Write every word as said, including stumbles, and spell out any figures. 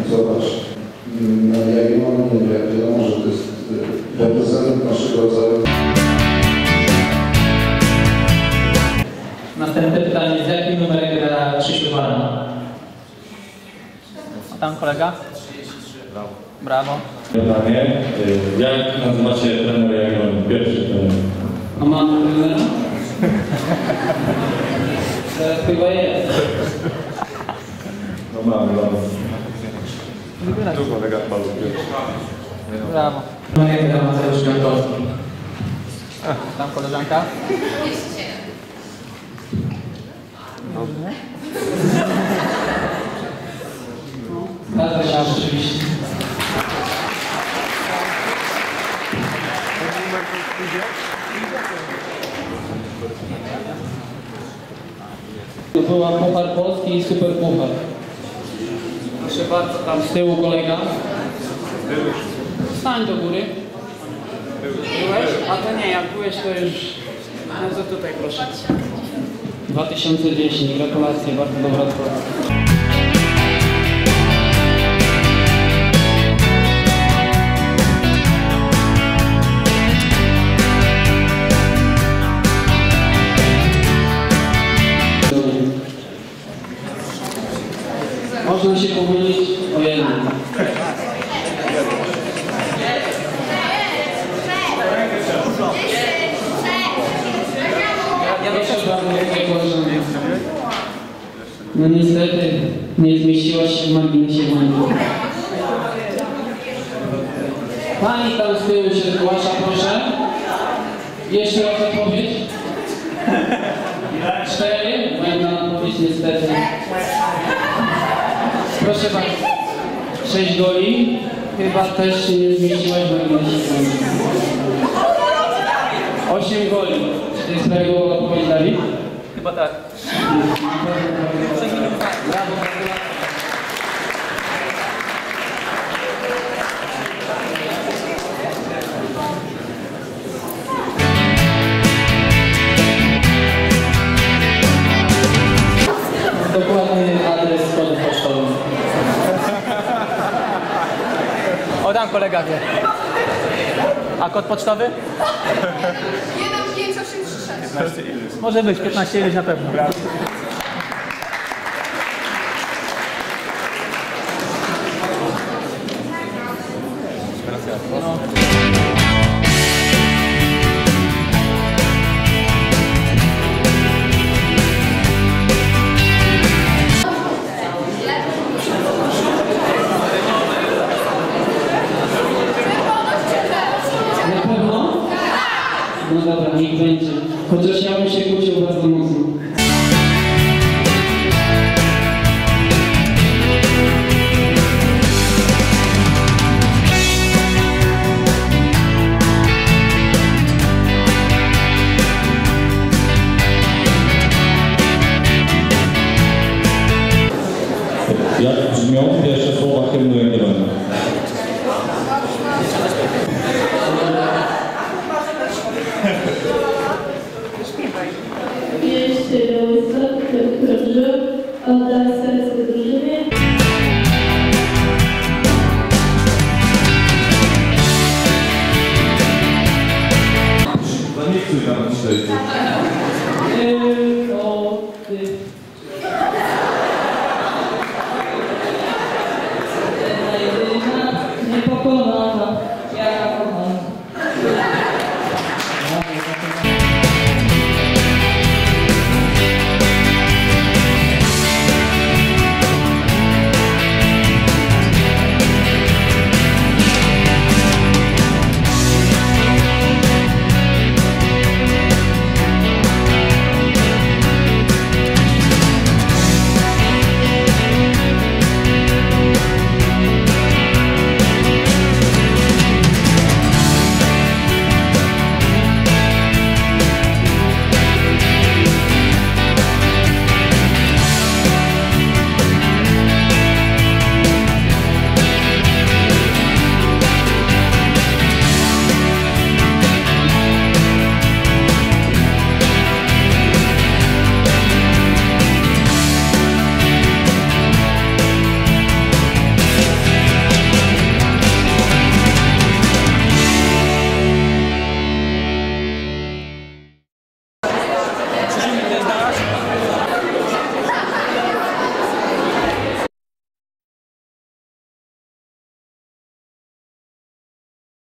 zobacz, na Jagiellonie, jak wiadomo, że to jest reprezentant naszego rodzaju. Następne pytanie, z jakim numerem gra Krzysiu Baran? A tam kolega? Brawo. Brawo. Pytanie, jak nazywacie trener Jagiellonii? Pierwszy trener. A mam trenera? Chyba jest. No mamy, mamy. Tu kolega Paweł pierwszy. Brawo. Numerem gra Mateusz Jankowski. Tam koleżanka? Dobrze. Zgadza się rzeczywiście. To była Puchar Polski i Super Puchar. Proszę bardzo, tam z tyłu kolega. Stań do góry. Byłeś? A to nie, jak byłeś to już... No to tutaj proszę. dwa tysiące dziesięć, gratulacje, bardzo dobra odpowiedź. Można się pomylić o jednym. Proszę bardzo, moje koleżanki. No niestety nie zmieściłaś się w marginesie błędu. Pani tam z tyłu się zgłasza, proszę. Jeszcze raz odpowiedź. Cztery. Błędna odpowiedź niestety. Proszę bardzo. Sześć goli. Chyba też się nie zmieściłaś w marginesie błędu. Osiem goli. Czy to jest prawidłowa odpowiedź, Dawid? Chyba tak. Brawo, dokładny adres kodu pocztowy. O, tam kolega wie. A kod pocztowy? jeden pięć osiem trzy sześć. Może być, piętnaście ileś na pewno. No. Na pewno? No dobra, niech będzie. Chociaż